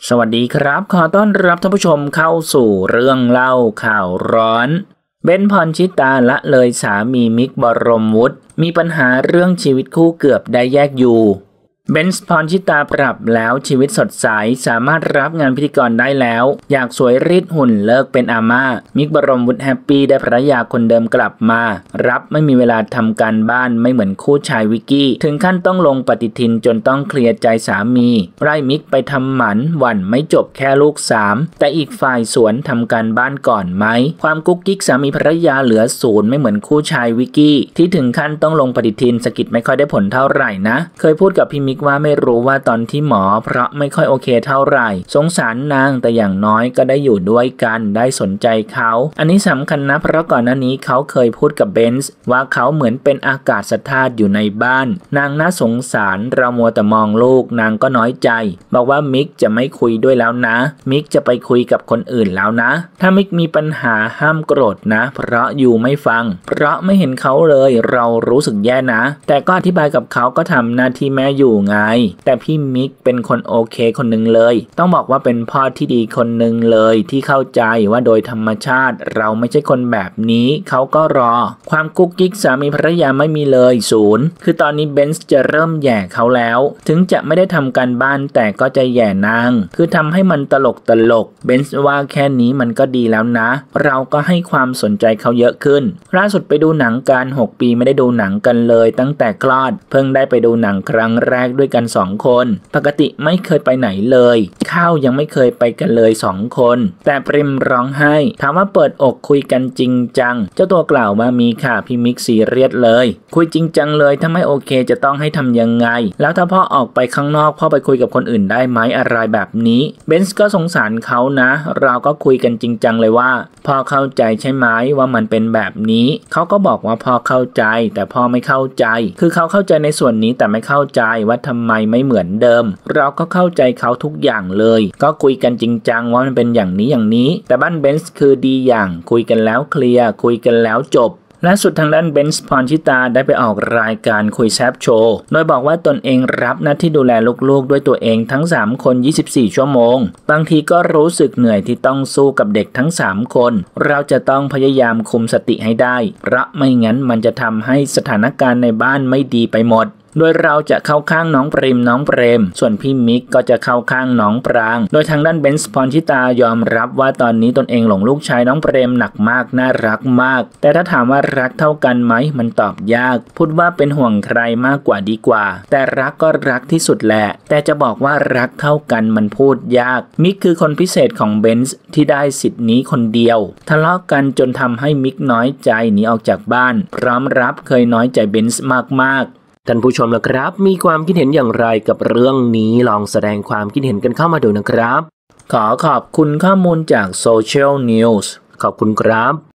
สวัสดีครับขอต้อนรับท่านผู้ชมเข้าสู่เรื่องเล่าข่าวร้อนเบนซ์พรชิตาละเลยสามีมิกบรมวุฒิมีปัญหาเรื่องชีวิตคู่เกือบได้แยกอยู่เบนซ์พรชิตาปรับแล้วชีวิตสดใสสามารถรับงานพิธีกรได้แล้วอยากสวยรีดหุ่นเลิกเป็นอาม่ามิกบรมวุฒิแฮปปี้ได้ภรรยาคนเดิมกลับมารับไม่มีเวลาทำการบ้านไม่เหมือนคู่ชายวิกกี้ถึงขั้นต้องลงปฏิทินจนต้องเคลียร์ใจสามีไล่มิกไปทำหมันหวั่นไม่จบแค่ลูก3แต่อีกฝ่ายสวนทำการบ้านก่อนไหมความกุ๊กกิ๊กสามีภรรยาเหลือ0ไม่เหมือนคู่ชายวิกกี้ที่ถึงขั้นต้องลงปฏิทินสกิดไม่ค่อยได้ผลเท่าไหร่นะเคยพูดกับพี่มิกว่าไม่รู้ว่าตอนที่หมอเพราะไม่ค่อยโอเคเท่าไหร่สงสารนางแต่อย่างน้อยก็ได้อยู่ด้วยกันได้สนใจเขาอันนี้สำคัญนะเพราะก่อนหน้านี้เขาเคยพูดกับเบนซ์ว่าเขาเหมือนเป็นอากาศธาตุอยู่ในบ้านนางน่าสงสารเรามัวแต่มองลูกนางก็น้อยใจบอกว่ามิกจะไม่คุยด้วยแล้วนะมิกจะไปคุยกับคนอื่นแล้วนะถ้ามิกมีปัญหาห้ามโกรธนะเพราะอยู่ไม่ฟังเพราะไม่เห็นเขาเลยเรารู้สึกแย่นะแต่ก็อธิบายกับเขาก็ทำหน้าที่แม่อยู่ไงแต่พี่มิกเป็นคนโอเคคนหนึ่งเลยต้องบอกว่าเป็นพ่อที่ดีคนหนึ่งเลยที่เข้าใจว่าโดยธรรมชาติเราไม่ใช่คนแบบนี้เขาก็รอความกุ๊กกิ๊กสามีภรรยาไม่มีเลย0คือตอนนี้เบนซ์จะเริ่มแย่เขาแล้วถึงจะไม่ได้ทำการบ้านแต่ก็จะแย่นางคือทำให้มันตลกเบนซ์ว่าแค่นี้มันก็ดีแล้วนะเราก็ให้ความสนใจเขาเยอะขึ้นล่าสุดไปดูหนังกัน6 ปีไม่ได้ดูหนังกันเลยตั้งแต่คลอดเพิ่งได้ไปดูหนังครั้งแรกด้วยกัน2 คนปกติไม่เคยไปไหนเลยข้าวยังไม่เคยไปกันเลย2 คนแต่ปริมร้องไห้ถามว่าเปิดอกคุยกันจริงจังเจ้าตัวกล่าวว่ามีค่ะพี่มิกซีเรียสเลยคุยจริงจังเลยถ้าไม่โอเคจะต้องให้ทำยังไงแล้วถ้าพ่อออกไปข้างนอกพ่อไปคุยกับคนอื่นได้ไหมอะไรแบบนี้เบนซ์ก็สงสารเขานะเราก็คุยกันจริงจังเลยว่าพ่อเข้าใจใช่ไหมว่ามันเป็นแบบนี้เขาก็บอกว่าพ่อเข้าใจแต่พ่อไม่เข้าใจคือเขาเข้าใจในส่วนนี้แต่ไม่เข้าใจว่าทำไมไม่เหมือนเดิมเราก็เข้าใจเขาทุกอย่างเลยก็คุยกันจริงจังว่ามันเป็นอย่างนี้แต่บ้านเบนซ์คือดีอย่างคุยกันแล้วเคลียร์คุยกันแล้วจบล่าสุดทางด้านเบนซ์พรชิตาได้ไปออกรายการคุยแซบโชว์โดยบอกว่าตนเองรับหน้าที่ดูแลลูกๆด้วยตัวเองทั้ง3 คน24 ชั่วโมงบางทีก็รู้สึกเหนื่อยที่ต้องสู้กับเด็กทั้ง3 คนเราจะต้องพยายามคุมสติให้ได้เพราะไม่งั้นมันจะทำให้สถานการณ์ในบ้านไม่ดีไปหมดโดยเราจะเข้าข้างน้องเปรมส่วนพี่มิกก็จะเข้าข้างน้องปรางโดยทางด้านเบนซ์พรชิตายอมรับว่าตอนนี้ตนเองหลงลูกชายน้องเปรมหนักมากน่ารักมากแต่ถ้าถามว่ารักเท่ากันไหมมันตอบยากพูดว่าเป็นห่วงใครมากกว่าดีกว่าแต่รักก็รักที่สุดแหละแต่จะบอกว่ารักเท่ากันมันพูดยากมิกคือคนพิเศษของเบนซ์ที่ได้สิทธิ์นี้คนเดียวทะเลาะกันจนทำให้มิกน้อยใจหนีออกจากบ้านพร้อมรับเคยน้อยใจเบนซ์มากท่านผู้ชมล่ะครับมีความคิดเห็นอย่างไรกับเรื่องนี้ลองแสดงความคิดเห็นกันเข้ามาดูนะครับขอขอบคุณข้อมูลจาก Social News ขอบคุณครับ